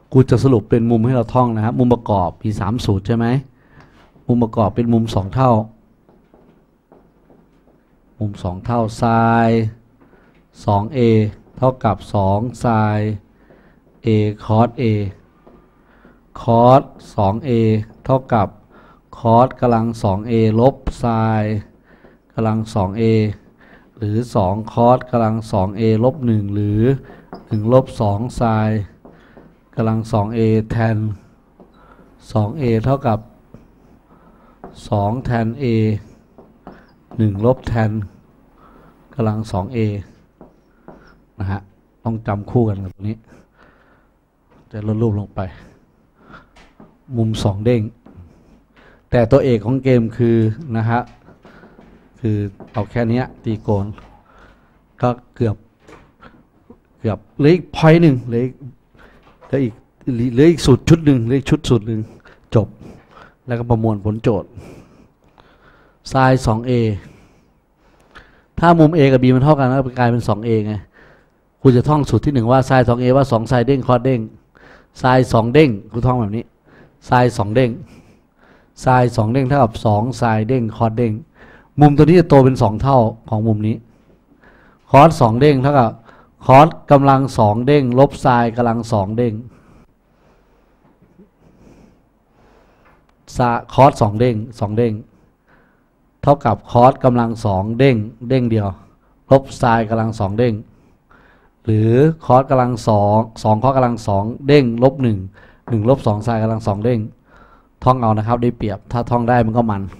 กูจะสรุปเป็นมุมให้เราท่องนะครับมุมประกอบมี3 สูตรใช่ไหมมุมประกอบเป็นมุม2 เท่ามุม2 เท่าไซน์ 2a เท่ากับ2ไซน์ a คอส a คอส 2a เท่ากับคอสกำลัง 2a ลบไซน์กำลัง 2a หรือ2คอสกำลัง 2a ลบ1หรือ1ลบ2ไซน์กำลัง 2a แทน 2a เท่ากับ2แทน a 1ลบแทนกำลัง 2a นะฮะต้องจำคู่กันกับตัวนี้จะลดรูปลงไปมุม2 เด้งแต่ตัวเอกของเกมคือนะฮะคือเอาแค่นี้ตีโกนก็เกือบเหลืออีกพอยต์หนึ่งเหลืออีกสูตรชุดหนึ่งเหลืออีกสูตรหนึ่งจบแล้วก็ประมวลผลโจทย์ไซน์ 2a ถ้ามุม a กับ b มันเท่ากันก็กลายเป็น 2a ไงคุณจะท่องสูตรที่1ว่าไซน์ 2a ว่า2ไซน์เด้งคอสเด้งไซน์2เด้งคุณท่องแบบนี้ไซน์2เด้งไซน์2เด้งเท่ากับ2ไซน์เด้งคอสเด้งมุมตัวนี้จะโตเป็น2 เท่าของมุมนี้คอส2เด้งเท่ากับคอสกำลัง2เด้งลบไซน์กำลัง2เด้งคอส2เด้ง2เด้งเท่ากับคอสกำลัง2เด้งเด้งเดียวลบไซน์กำลัง2เด้งหรือคอสกำลัง2คอสกำลัง2เด้งลบ1ลบ2ไซน์กำลัง2เด้งท่องเอานะครับได้เปรียบถ้าท่องได้มันก็มัน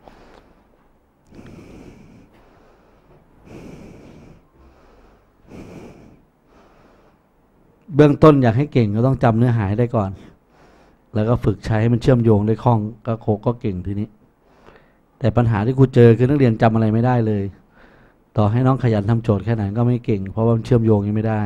เบื้องต้นอยากให้เก่งก็ต้องจำเนื้อหาได้ก่อนแล้วก็ฝึกใช้ให้มันเชื่อมโยงได้คล่องก็เก่งทีนี้แต่ปัญหาที่ครูเจอคือนักเรียนจำอะไรไม่ได้เลยต่อให้น้องขยันทำโจทย์แค่ไหนก็ไม่เก่งเพราะว่ามันเชื่อมโยงยังไม่ได้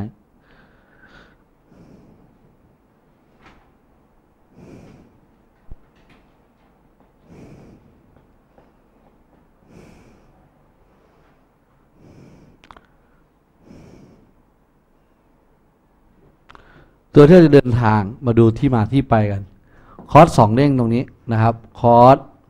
ตัวที่จะเดินทางมาดูที่มาที่ไปกันคอส2เด้งตรงนี้นะครับคอ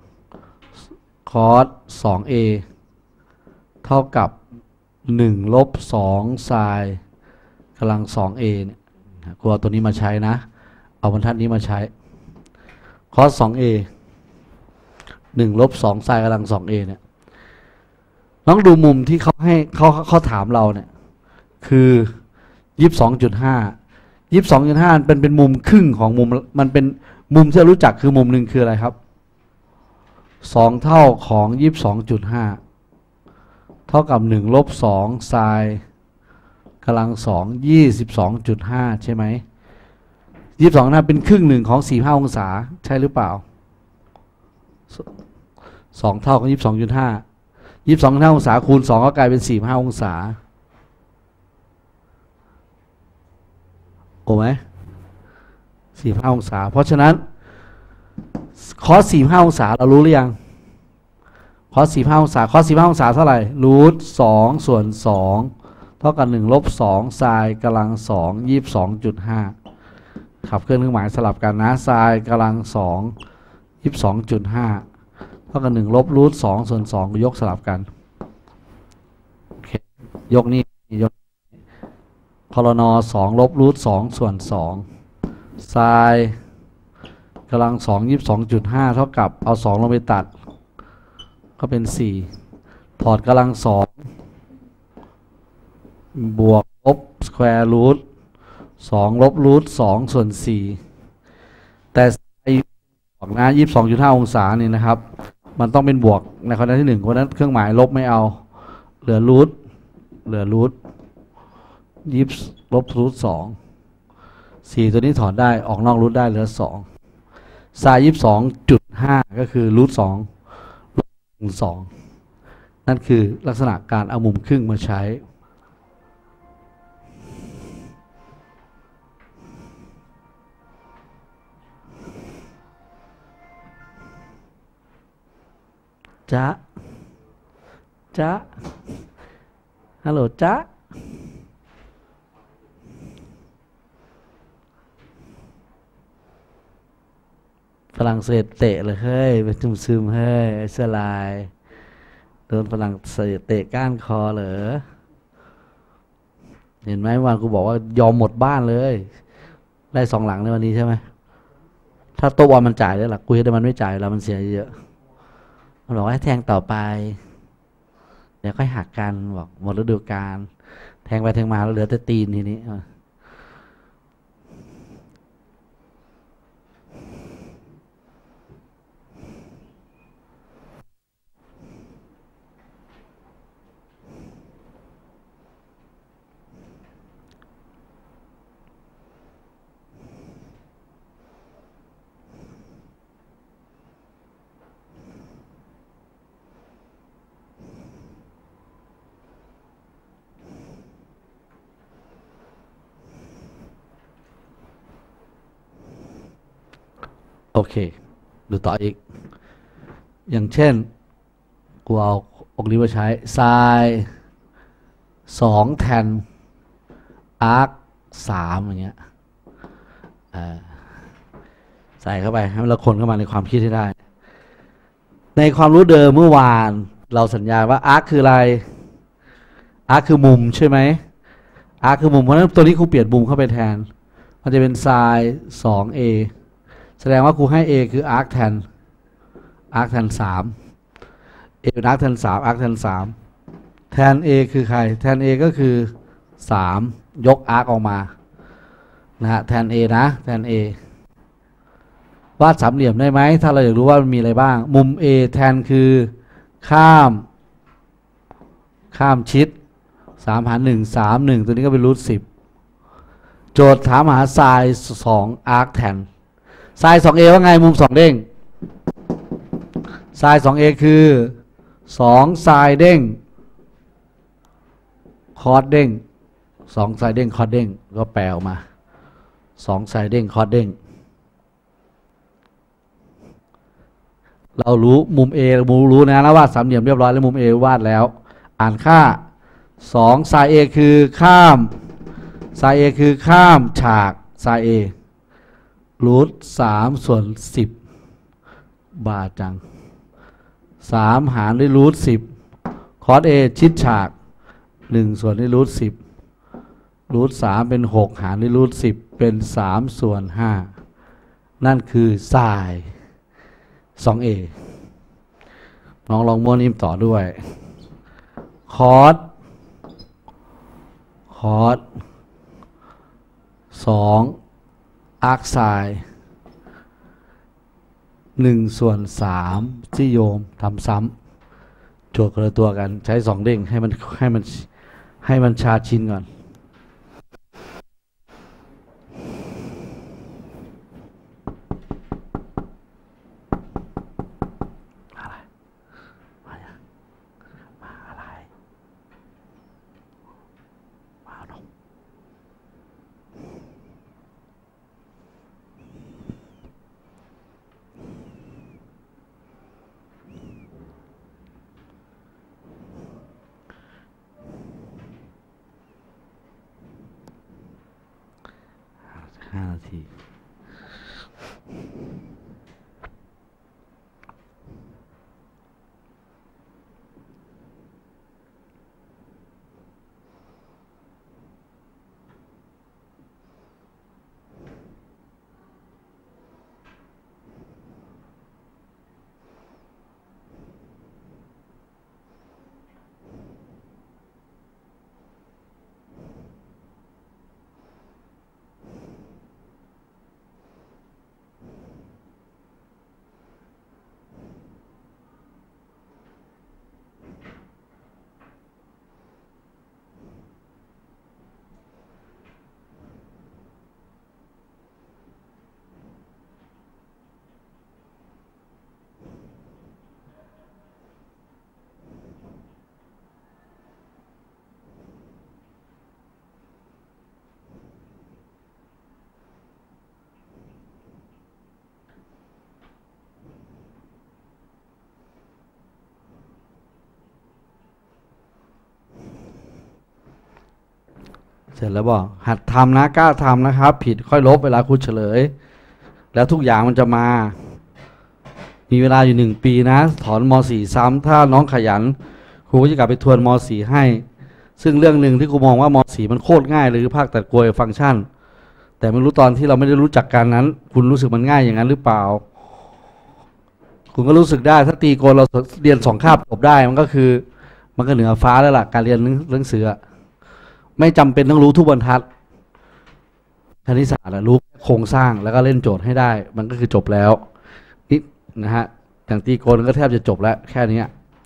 ส 2a เท่ากับ1ลบ2ไซน์กำลัง 2a เนี่ยกูเอาตัวนี้มาใช้นะเอาบรรทัดนี้มาใช้คอส 2a 1ลบ2ไซน์กำลัง 2a เนี่ยน้องดูมุมที่เขาถามเราเนี่ยคือ22.5เป็นมุมครึ่งของมุมมันเป็นมุมที่เรารู้จักคือมุมหนึ่งคืออะไรครับ2 เท่าของ22.5เท่ากับ1ลบ2ไซน์กำลัง2 22.5ใช่ไหม22เป็นครึ่งหนึ่งของ45องศาใช่หรือเปล่า2 เท่าของ22.5องศาคูณ2ก็กลายเป็น45องศาโอ้ไหม45องศาเพราะฉะนั้นคอส45องศาเรารู้หรือยังคอส45องศาคอส45องศาเท่าไหร่รูท2ส่วน2เท่ากับ1ลบ2ไซน์กำลัง2 22.5ขับเคลื่อนเครื่องหมายสลับกันนะไซน์กำลัง2 22.5เท่ากับ1ลบรูท2ส่วน2ยกสลับกันยกนี่ยกคลน2ลบรูท2ส่วน2ไซน์กำลัง2 22.5เท่ากับเอา2ลงไปตัดก็เป็น4ถอดกำลัง2บวกลบสแควร์รูท2ลบรูท2ส่วน4แต่บวกนะ22.5องศานี่นะครับมันต้องเป็นบวกในข้อที่1เพราะนั้นเครื่องหมายลบไม่เอาเหลือรูทลบรูท4ตัวนี้ถอนได้ออกนอกรูทได้เหลือ2ไซน์ 22.5ก็คือรูท2นั่นคือลักษณะการเอามุมครึ่งมาใช้จ๊ะฮัลโหลจ๊ะรั่งเศสเตะเลยเฮ้ยไปซึมซึมเฮ้ยไอ้เสื้อลายโดนฝรั่งเศสเตะก้านคอเหรอเห็นไหมวันกูบอกว่ายอมหมดบ้านเลยได้2 หลังในวันนี้ใช่ไหมถ้าโต๊ะบอลมันจ่ายได้หลักกูเห็นแต่มันไม่จ่ายแล้วมันเสียเยอะมันบอกให้แทงต่อไปเดี๋ยวค่อยหักกันบอกหมดฤดูกาลแทงไปแทงมาแล้วเหลือแต่ตีนทีนี้โอเคดูต่ออีกอย่างเช่นกูเอาอกนี้มาใช้ไซน์2แทนอาร์ค3อย่างเงี้ยใส่เข้าไปให้เราคนเข้ามาในความคิดให้ได้ในความรู้เดิมเมื่อวานเราสัญญาว่าอาร์คคืออะไรอาร์คคือมุมใช่ไหมอาร์คคือมุมเพราะฉะนั้นตัวนี้ครูเปลี่ยนมุมเข้าไปแทนมันจะเป็นไซน์ 2a แสดงว่าครูให้ a คืออาร์คแทน3 a เป็นอาร์คแทน3อาร์คแทน3แทน a คือใครแทน a ก็คือ3ยกอาร์คออกมานะฮะแทน a นะแทน a วาดสามเหลี่ยมได้ไหมถ้าเราอยากรู้ว่ามันมีอะไรบ้างมุม a แทนคือข้ามชิด3 หาร 1 3 1ตัวนี้ก็เป็นรูท10โจทย์ถามหาไซน์2อาร์คแทนไซน์ 2a ว่าไงมุม2เด้งไซน์ 2a คือ2ไซน์เด้งคอสเด้ง2ไซน์เด้งคอสเด้งก็แปลออกมา2ไซน์เด้งคอสเด้งเรารู้มุม A รู้นะแล้ววาดสามเหลี่ยมเรียบร้อยแล้วมุม A วาดแล้วอ่านค่า2ไซน์ A คือข้ามไซน์ A คือข้ามฉากไซน์ A รูท3ส่วน10บาทจัง3หารด้วยรูท10คอส A ชิดฉาก1ส่วนด้วยรูท10รูท3เป็น6หารด้วยรูท10เป็น3ส่วน5นั่นคือไซน์ 2a น้องลองม้วนอิมต่อด้วยคอส2อาร์คไซน์1ส่วน3ที่โยมทำซ้ำโจทย์คนละตัวกันใช้2เด้งให้มันชาชินก่อน5 นาทีเสร็จแล้วบอกหัดทำนะกล้าทำนะครับผิดค่อยลบเวลาครูเฉลยแล้วทุกอย่างมันจะมามีเวลาอยู่1 ปีนะถอนม .4 ซ้ำถ้าน้องขยันครูก็จะกลับไปทวนม .4 ให้ซึ่งเรื่องหนึ่งที่ครูมองว่าม.4 มันโคตรง่ายเลยคือภาคตัดกลวยฟังก์ชันแต่ไม่รู้ตอนที่เราไม่ได้รู้จักการนั้นคุณรู้สึกมันง่ายอย่างนั้นหรือเปล่าคุณก็รู้สึกได้ถ้าตีโกนเราเรียน2 คาบจบได้มันก็เหนือฟ้าแล้วล่ะการเรียนหนังสือไม่จำเป็นต้องรู้ทุกบรรทัดคณิตศาสตร์รู้โครงสร้างแล้วก็เล่นโจทย์ให้ได้มันก็คือจบแล้วนี่นะฮะอย่างตีโกนก็แทบจะจบแล้วแค่นี้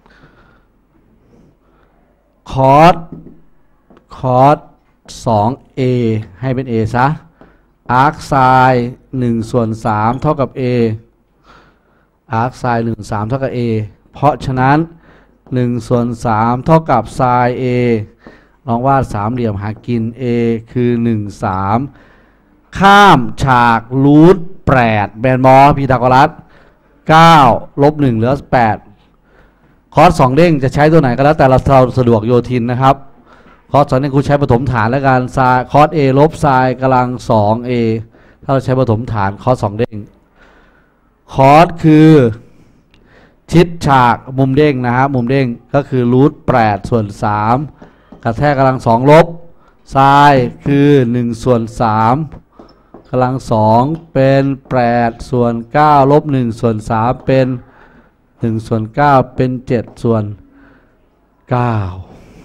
คอส 2a ให้เป็น a ซะอาร์คไซน์1/3เท่ากับ a อาร์คไซน์1/3เท่ากับ a เพราะฉะนั้น1/3เท่ากับไซน์ a ลองวาดสามเหลี่ยมหากิน a คือ1/3ข้ามฉากรูท8แบนมอพีทาโกรัส9 - 1เหลือ8คอส2เด้งจะใช้ตัวไหนก็แล้วแต่เราสะดวกโยทินนะครับคอส2เด้งคุณใช้ปฐมฐานแล้วกันไซน์คอส a ลบไซน์กำลัง 2a ถ้าเราใช้ปฐมฐานคอส2เด้งคอสคือชิดฉากมุมเด้งนะฮะมุมเด้งก็คือรูท8/3กระแทกกำลัง2ลบไซน์คือ1/3กำลัง2เป็น8/9 - 1/3เป็น1/9เป็น7/9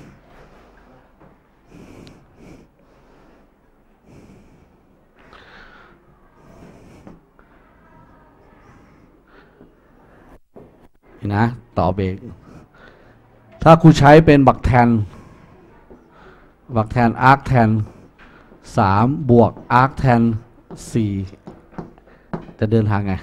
นะต่อเบรกถ้าครูใช้เป็นบักแทนอาร์คแทน3บวกอาร์คแทน4จะเดินทางไง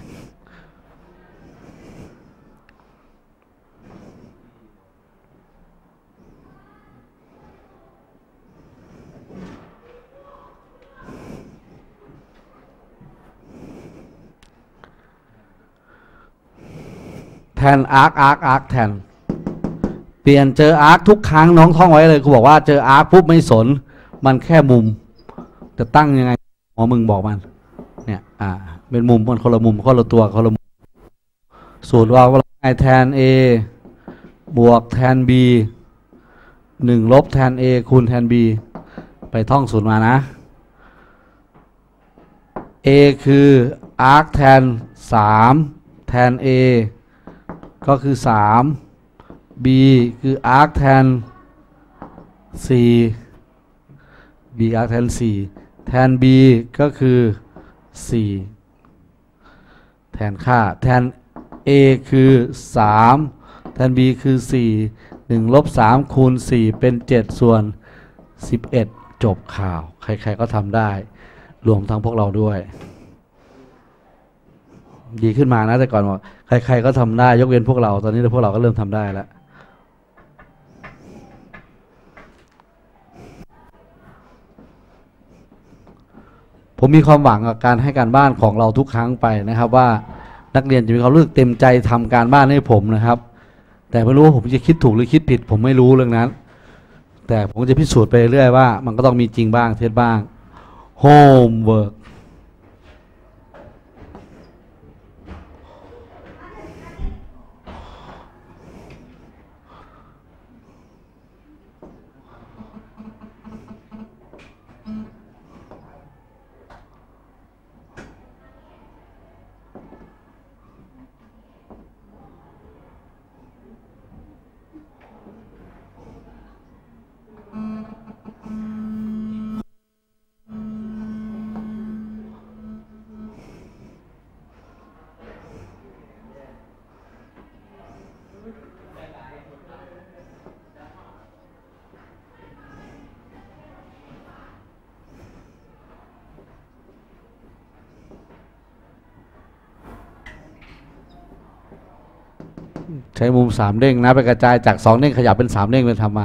แทนอาร์คแทนเปลี่ยนเจออาร์คทุกครั้งน้องท่องไว้เลยครูบอกว่าเจออาร์คปุ๊บไม่สนมันแค่มุมจะตั้งยังไงหมอมึงบอกมันเนี่ยเป็นมุมมันคนละมุมคนละตัวคนละมุมสูตรว่าแทน a บวกแทน b 1 ลบแทน a คูณแทน b ไปท่องสูตรมานะ a คืออาร์คแทน3แทน a ก็คือ3 b คืออาร์คแทน4 b อาร์คแทน4แทน b ก็คือ4แทนค่าแทน a คือ3แทน b คือ4 1 ลบ3คูณ4เป็น7/11จบข่าวใครๆก็ทำได้รวมทั้งพวกเราด้วยดีขึ้นมานะแต่ก่อนว่าใครๆก็ทำได้ยกเว้นพวกเราตอนนี้พวกเราก็เริ่มทำได้แล้วผมมีความหวังกับการให้การบ้านของเราทุกครั้งไปนะครับว่านักเรียนจะมีความรู้สึกเต็มใจทำการบ้านให้ผมนะครับแต่ไม่รู้ว่าผมจะคิดถูกหรือคิดผิดผมไม่รู้เรื่องนั้นแต่ผมจะพิสูจน์ไปเรื่อยว่ามันก็ต้องมีจริงบ้างเท็จบ้างโฮมเวิร์กใช้มุม3เด้งนะไปกระจายจาก2เด้งขยับเป็น3เด้งเป็นทำมา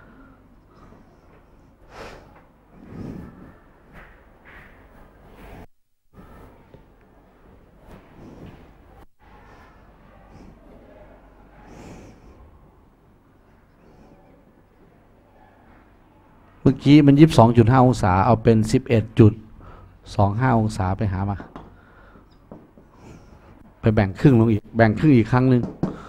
เมื่อกี้มัน22.5 องศาเอาเป็น11.25 องศาไปหามาไปแบ่งครึ่งลงอีกแบ่งครึ่งอีกครั้งหนึ่ง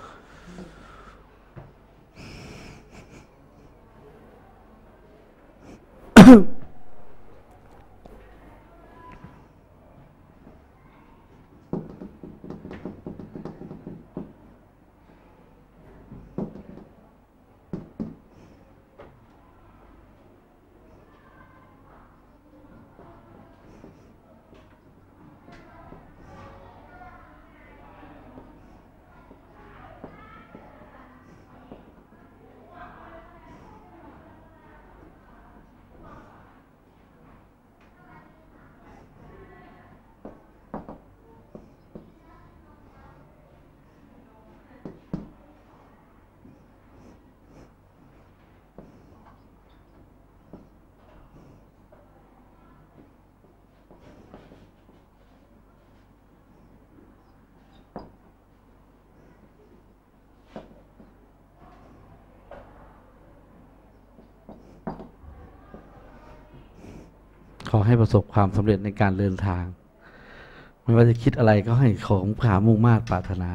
ขอให้ประสบความสำเร็จในการเดินทางไม่ว่าจะคิดอะไรก็ให้ของขามุ่งมา่ปรารถนา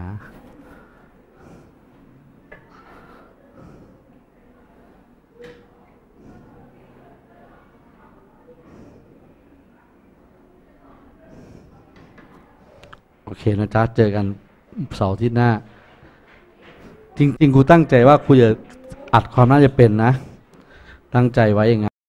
โอเคนะจ๊ะเจอกันเสาร์อาทิตย์หน้าจริงๆกูตั้งใจว่ากูจะอัดความน่าจะเป็นนะตั้งใจไว้อย่างนั้น